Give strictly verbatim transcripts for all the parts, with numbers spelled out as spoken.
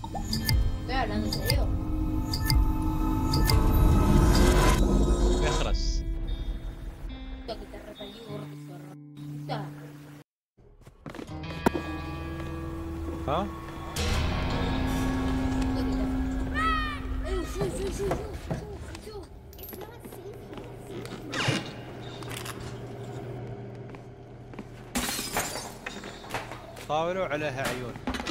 Estoy hablando en serio. اخرس. Lo que te repelí, gordo zorro. Puta. ها؟ Lo que te- Eh, شو شو شو شو شو شو. It's not safe. طاولوا عليها عيون.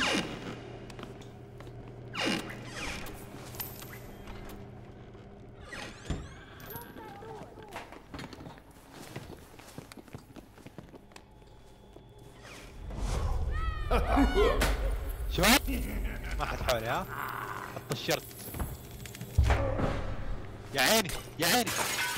شباب ما حد حولي ها؟ حط الشرط. يا عيني يا عيني.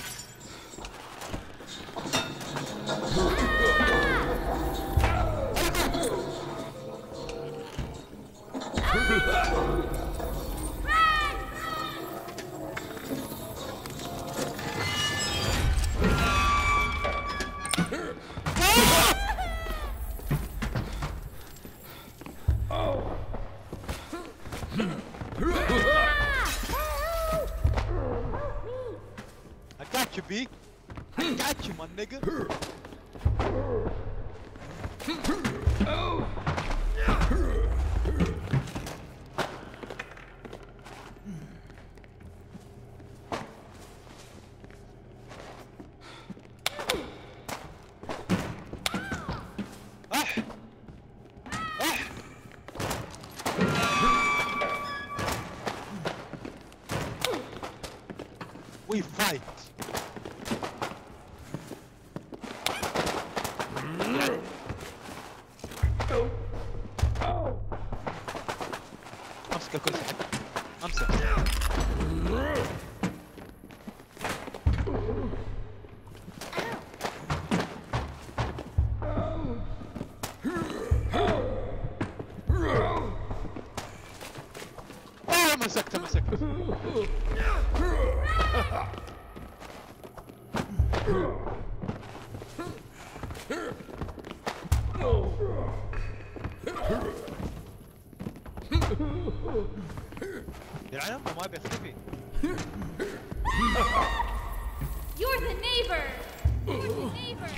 I got you, B. I got you, my nigga. أح. أح. We fight. امسك الكرسي حقك. امسك. آه مسكته مسكته. يلعن امه ما بيختفي. You're the neighbor. You're the neighbor.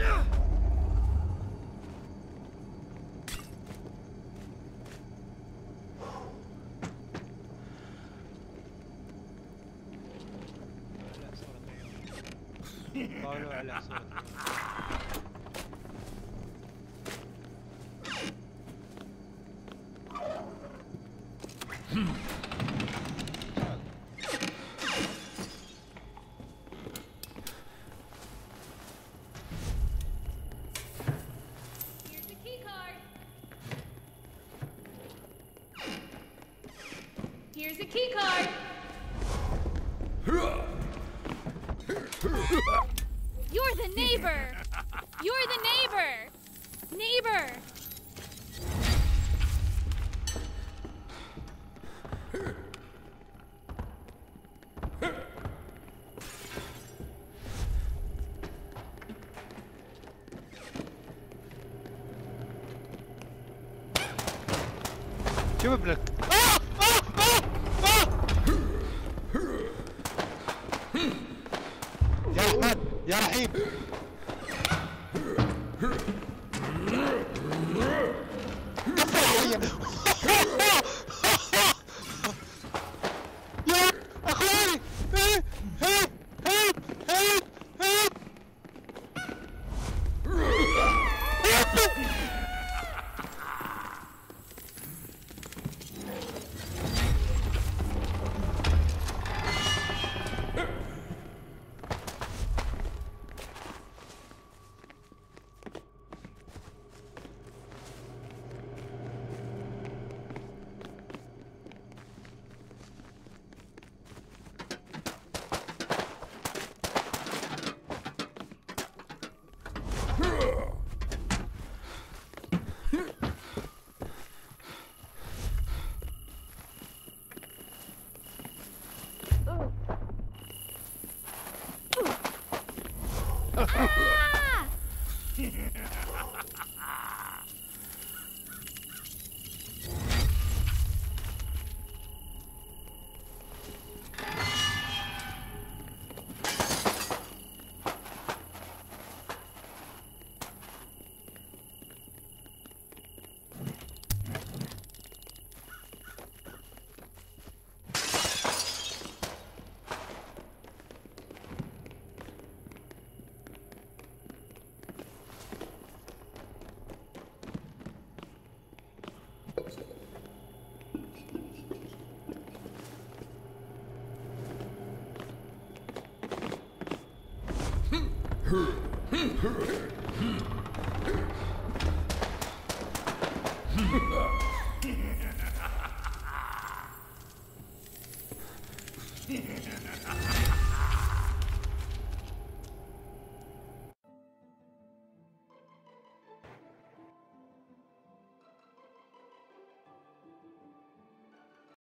طاولوا على صوت. Here's the key card. Here's a key card. You're the neighbor. You're the neighbor. Neighbor. شوف ابنك. يا رحمن يا رحيم. يا اخوي هيب هيب هيب هيب هيب. Ha ha ha!